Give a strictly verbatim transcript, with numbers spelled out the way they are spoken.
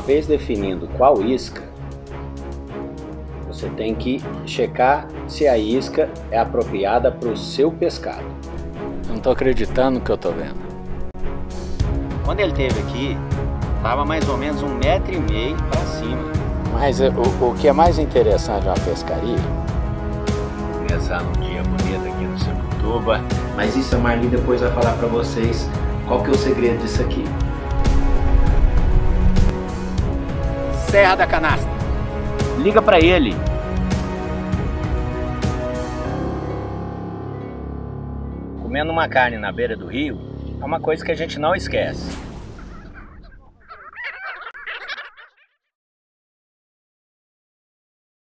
vez definindo qual isca, você tem que checar se a isca é apropriada para o seu pescado. Eu não tô acreditando no que eu tô vendo. Quando ele esteve aqui, estava mais ou menos um metro e meio para cima. Mas o, o que é mais interessante de uma pescaria? Começar um dia bonito aqui no Semutuba. Mas isso a Marli depois vai falar para vocês qual que é o segredo disso aqui. Serra da Canastra. Liga para ele. Comendo uma carne na beira do rio é uma coisa que a gente não esquece.